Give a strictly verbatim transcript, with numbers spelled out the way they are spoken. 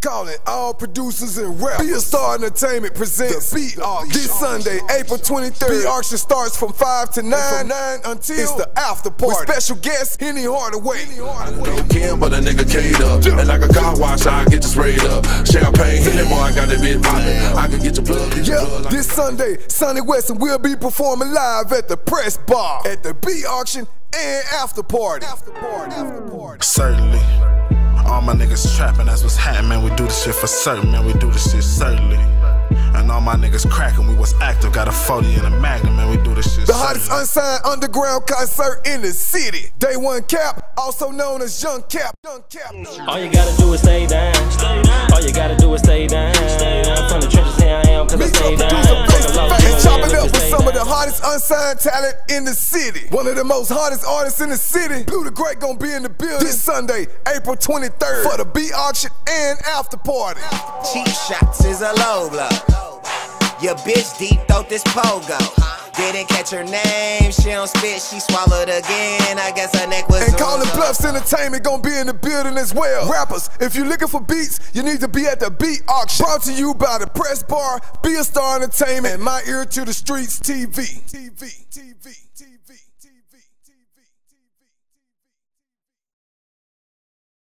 Calling all producers and rappers. Be a Star Entertainment presents the Beat Auction. This Sunday, April twenty-third. Beat Auction starts from five to nine. And from nine until it's the after party. With special guest, Henny Hardaway. I don't care, but a nigga K'd up. And like a car wash, I get you sprayed up. Champagne, Henny, boy, I got that bitch poppin'. I can get your blood, get your yeah, blood. Like this Sunday, Sonny Weston will be performing live at the Press Bar at the Beat Auction and after party. After party. After party. Certainly. All my niggas trapping, that's what's happening, man. We do this shit for certain, man. We do this shit certainly. And all my niggas cracking, we was active. Got a forty and a Magnum, man. We do this shit The certainly. hottest unsigned underground concert in the city. Day One Cap, also known as Young Cap. Young Cap. All you gotta do is stay down. All you gotta do is stay down. From the trenches, here I am, cause I stay down. And chop it up with some of the hottest unsigned talent in the city. One of the most hottest artists in the city. Blue the Great gonna be in the building this Sunday, April twenty-third, for the Beat Auction and after party. Cheap shots is a low blow. Your bitch deep throat this pogo. Didn't catch her name, she don't spit, she swallowed again. I guess her neck was. And Calling Bluffs Entertainment gonna be in the building as well. Rappers, if you're looking for beats, you need to be at the Beat Auction. Brought to you by the Press Bar, Be a Star Entertainment, and My Ear to the Streets T V. T V. T V. T V.